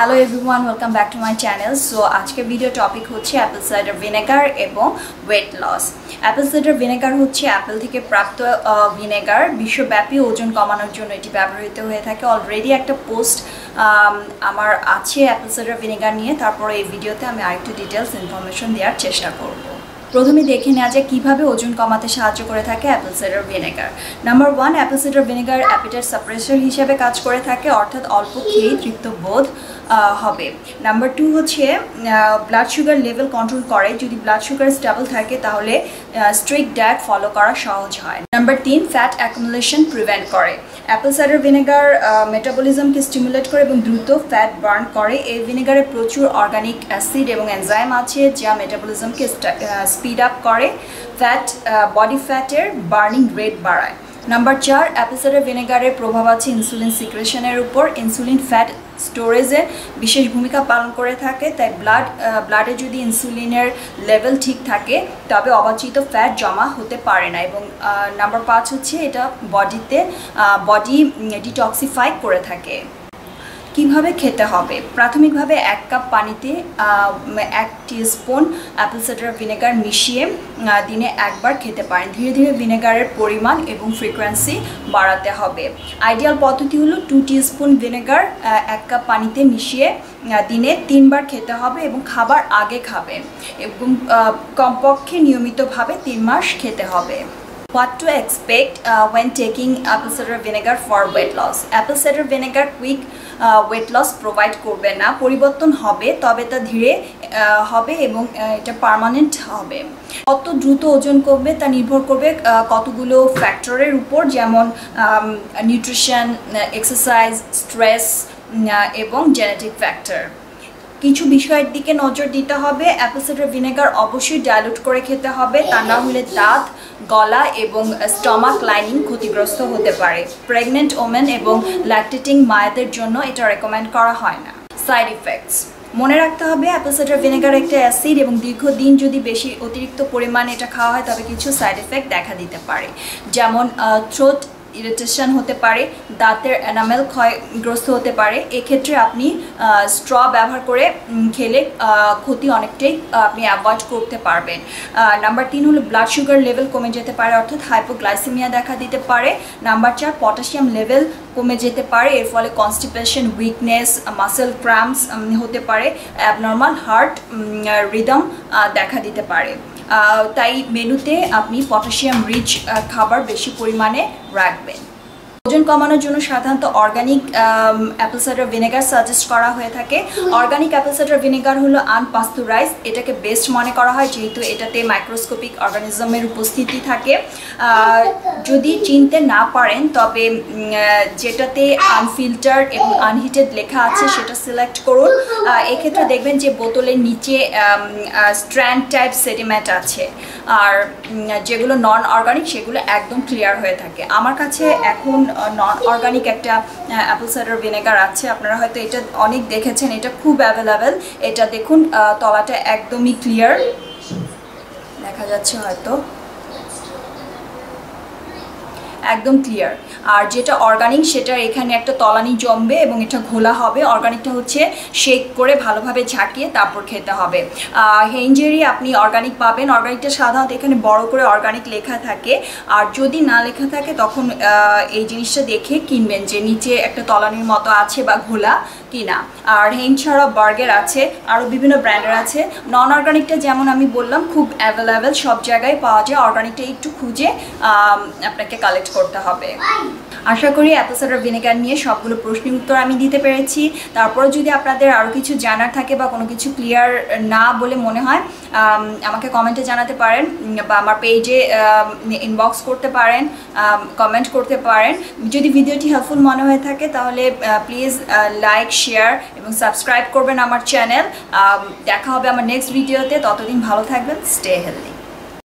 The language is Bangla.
Hello everyone, welcome back to my channel. So আজকের ভিডিও টপিক হচ্ছে অ্যাপল সাইডার ভিনেগার এবং weight loss. Apple cider vinegar হচ্ছে অ্যাপল থেকে প্রাপ্ত ভিনেগার। বিশ্বব্যাপী ওজন কমানোর জন্য এটি ব্যবহৃত হয়ে থাকে। অলরেডি একটা পোস্ট আমার আছে অ্যাপল সাইডার ভিনেগার নিয়ে, তারপরে এই ভিডিওতে আমি আরেকটু ডিটেলস ইনফরমেশন দেওয়ার চেষ্টা করব। প্রথমে দেখে নেওয়া যায় কীভাবে ওজন কমাতে সাহায্য করে থাকে apple cider vinegar. Number 1, apple cider vinegar appetite suppressor হিসেবে কাজ করে থাকে, অর্থাৎ অল্প খেয়েই তৃপ্ত বোধ হবে। নাম্বার 2 হচ্ছে ব্লাড সুগার লেভেল কন্ট্রোল করে। যদি ব্লাড সুগার স্টেবল থাকে তাহলে স্ট্রিক্ট ডায়েট ফলো করা সহজ হয়। নাম্বার 3, ফ্যাট অ্যাকুমুলেশন প্রিভেন্ট করে। অ্যাপল সাইডার ভিনেগার মেটাবলিজমকে স্টিমুলেট করে এবং দ্রুত ফ্যাট বার্ন করে। এই ভিনেগারে প্রচুর অর্গানিক অ্যাসিড এবং এনজাইম আছে যা মেটাবলিজমকে স্পিড আপ করে, বডি ফ্যাটের বার্নিং রেট বাড়ায়। নাম্বার 4, অ্যাপল সাইডার ভিনেগারের প্রভাব আছে ইনসুলিন সিক্রেশনের উপর। ইনসুলিন ফ্যাট স্টোরেজে বিশেষ ভূমিকা পালন করে থাকে, তাই ব্লাডে যদি ইনসুলিনের লেভেল ঠিক থাকে তবে অবাঞ্ছিত ফ্যাট জমা হতে পারে না। এবং নাম্বার 5 হচ্ছে এটা বডি ডিটক্সিফাই করে থাকে। কিভাবে খেতে হবে? প্রাথমিকভাবে 1 কাপ পানিতে 1 টিস্পুন অ্যাপল সাইডার ভিনেগার মিশিয়ে দিনে একবার খেতে পারেন। ধীরে ধীরে ভিনেগারের পরিমাণ এবং ফ্রিকোয়েন্সি বাড়াতে হবে। আইডিয়াল পদ্ধতি হলো 2 টিস্পুন ভিনেগার 1 কাপ পানিতে মিশিয়ে দিনে 3 বার খেতে হবে এবং খাবার আগে খাবেন এবং কমপক্ষে নিয়মিতভাবে 3 মাস খেতে হবে। What to expect when taking apple cider vinegar for weight loss? Apple cider vinegar quick weight loss provide করবে না, পরিবর্তন হবে, তবে তা ধীরে হবে এবং এটা পার্মানেন্ট হবে। কত দ্রুত ওজন কমবে তা নির্ভর করবে কতগুলো ফ্যাক্টরের উপর, যেমন নিউট্রিশন, এক্সারসাইজ, স্ট্রেস এবং জেনেটিক ফ্যাক্টর। কিছু বিষয়ের দিকে নজর দিতে হবে। অ্যাপল সাইডার ভিনেগার অবশ্যই ডাইলুট করে খেতে হবে, তা না হলে দাঁত, গলা এবং স্টমাক লাইনিং ক্ষতিগ্রস্ত হতে পারে। প্রেগনেন্ট ওমেন এবং ল্যাকটেটিং মায়েদের জন্য এটা রেকমেন্ড করা হয় না। সাইড ইফেক্টস মনে রাখতে হবে, অ্যাপল সাইডার ভিনেগার একটা অ্যাসিড এবং দীর্ঘদিন যদি বেশি অতিরিক্ত পরিমাণে এটা খাওয়া হয় তবে কিছু সাইড ইফেক্ট দেখা দিতে পারে, যেমন থ্রোট ইরিটেশন হতে পারে, দাঁতের এনামেল ক্ষয়গ্রস্ত হতে পারে। এক্ষেত্রে আপনি স্ট্র ব্যবহার করে খেলে ক্ষতি অনেকটাই আপনি অ্যাভয়েড করতে পারবেন। নাম্বার 3 হলো ব্লাড সুগার লেভেল কমে যেতে পারে, অর্থাৎ হাইপোগ্লাইসেমিয়া দেখা দিতে পারে। নাম্বার 4, পটাশিয়াম লেভেল কমে যেতে পারে, এর ফলে কনস্টিপেশন, উইকনেস, মাসেল ক্র্যাম্পস হতে পারে, অ্যাবনর্মাল হার্ট রিদম দেখা দিতে পারে। তাই মেনুতে আপনি পটাশিয়াম রিচ খাবার বেশি পরিমাণে রাখবেন। ওজন কমানোর জন্য সাধারণত organic apple cider vinegar suggest করা হয়ে থাকে। অর্গানিক অ্যাপল সাইডার ভিনেগার হলো আনপাস্তুরাইজ, এটাকে বেস্ট মনে করা হয় যেহেতু এটাতে মাইক্রোস্কোপিক অর্গানিজমের উপস্থিতি থাকে। যদি চিনতে না পারেন তবে যেটাতে আনফিল্টার এবং আনহিটেড লেখা আছে সেটা সিলেক্ট করুন। এক্ষেত্রে দেখবেন যে বোতলের নিচে স্ট্র্যান্ড টাইপ সেডিমেন্ট আছে, আর যেগুলো নন অর্গানিক সেগুলো একদম ক্লিয়ার হয়ে থাকে। আমার কাছে এখন নন অর্গানিক একটা অ্যাপল সাইডার ভিনেগার আছে, আপনারা হয়তো এটা অনেক দেখেছেন, এটা খুব অ্যাভেলেবেল। এটা দেখুন তলাটা একদমই ক্লিয়ার দেখা যাচ্ছে, হয়তো একদম ক্লিয়ার। আর যেটা অর্গানিক সেটা এখানে একটা তলানি জমবে এবং এটা ঘোলা হবে। অর্গানিকটা হচ্ছে শেক করে ভালোভাবে ঝাঁকিয়ে তারপর খেতে হবে। হেঞ্জেরি আপনি অর্গানিক পাবেন, অর্গানিকটা সাধারণত এখানে বড় করে অর্গানিক লেখা থাকে, আর যদি না লেখা থাকে তখন এই জিনিসটা দেখে কিনবেন যে নিচে একটা তলানির মতো আছে বা ঘোলা কিনা। আর হেঞ্জ ছাড়া বার্গের আছে, আরও বিভিন্ন ব্র্যান্ডের আছে। নন অর্গানিকটা যেমন আমি বললাম খুব অ্যাভেলেবেল, সব জায়গায় পাওয়া যায়। অর্গানিকটা একটু খুঁজে আপনাকে কালেক্ট করতে হবে। আশা করি অ্যাপল সাইডার ভিনেগার নিয়ে সবগুলো প্রশ্নের উত্তর আমি দিতে পেরেছি। তারপরে যদি আপনাদের আরও কিছু জানার থাকে বা কোনো কিছু ক্লিয়ার না বলে মনে হয় আমাকে কমেন্টে জানাতে পারেন বা আমার পেজে ইনবক্স করতে পারেন, কমেন্ট করতে পারেন। যদি ভিডিওটি হেল্পফুল মনে হয়ে থাকে তাহলে প্লিজ লাইক, শেয়ার এবং সাবস্ক্রাইব করবেন আমার চ্যানেল। দেখা হবে আমার নেক্সট ভিডিওতে, ততদিন ভালো থাকবেন, স্টে হেলদি।